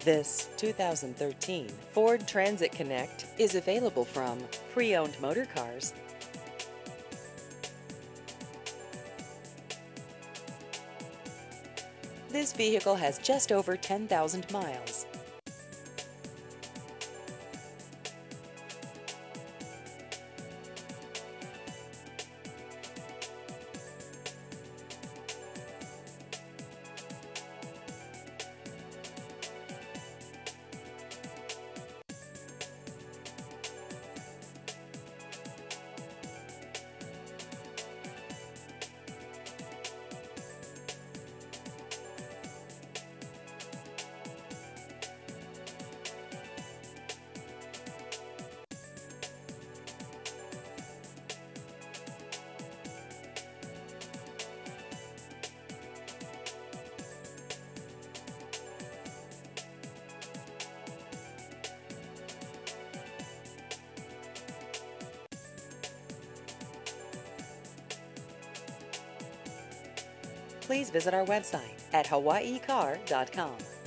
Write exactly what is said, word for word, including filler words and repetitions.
This two thousand thirteen Ford Transit Connect is available from Pre-Owned Motor Cars. This vehicle has just over ten thousand miles. Please visit our website at hawaii car dot com.